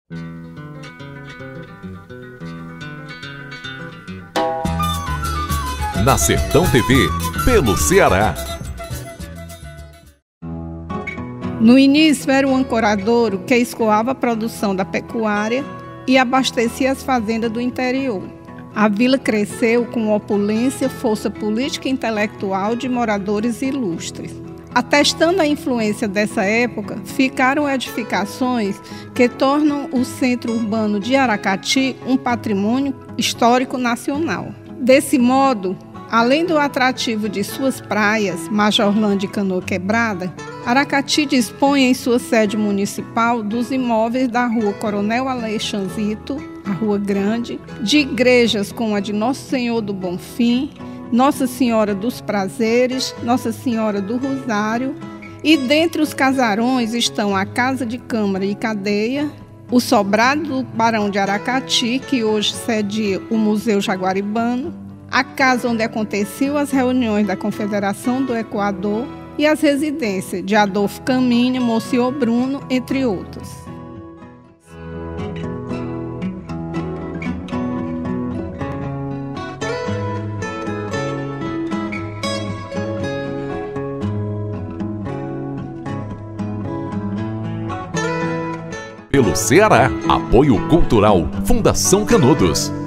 Na Sertão TV, pelo Ceará. No início era o ancoradouro que escoava a produção da pecuária e abastecia as fazendas do interior. A vila cresceu com opulência, força política e intelectual de moradores ilustres. Atestando a influência dessa época, ficaram edificações que tornam o centro urbano de Aracati um patrimônio histórico nacional. Desse modo, além do atrativo de suas praias, Majorlândia e Canoa Quebrada, Aracati dispõe em sua sede municipal dos imóveis da Rua Coronel Aleixanzito, a Rua Grande, de igrejas como a de Nosso Senhor do Bonfim, Nossa Senhora dos Prazeres, Nossa Senhora do Rosário, e dentre os casarões estão a Casa de Câmara e Cadeia, o Sobrado do Barão de Aracati, que hoje cedia o Museu Jaguaribano, a casa onde aconteciam as reuniões da Confederação do Equador e as residências de Adolfo Caminha, Monsenhor Bruno, entre outros. Pelo Ceará, apoio cultural, Fundação Canudos.